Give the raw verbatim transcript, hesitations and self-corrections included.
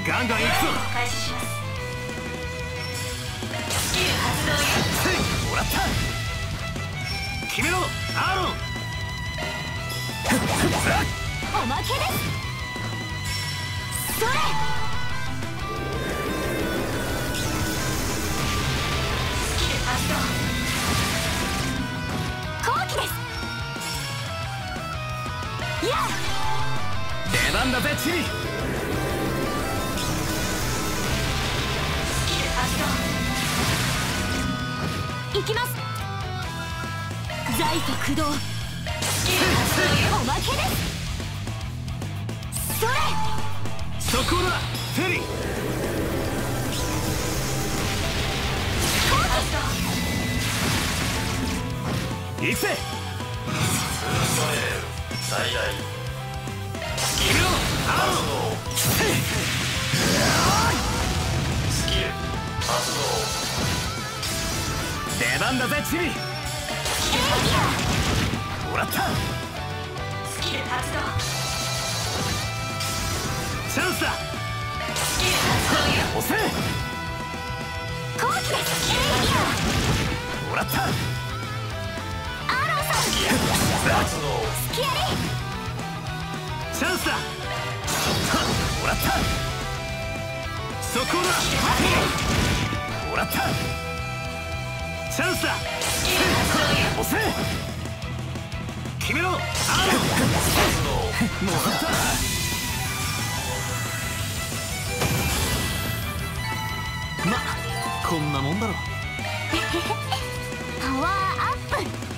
ガンガン行くぞ。 開始します。スキル発動よ。 もらった。決めろアーロン。 おまけです。それ。 スキル発動。 後期です。いや出番だぜチリ。 スキル発動。 行きます。在庫駆動。 スキル発動よ。 おまけです。それ。 そこだフェリー。 発動。 行くぜ。 最大決めろアーロン。 スキル発動。 出番だぜチリ。もらった。 スキル発動。 チャンスだ。 スキル発動よ。 押せ。 後期です。 もらった。 アーロンさん。 スキル発動。 スキアリ。 チャンスだ。はっもらった。そこだ。もらった。チャンスだ。 スキル発動よ。 押せ。決めろアーロン。もらった。まこんなもんだろ。 パワーアップ。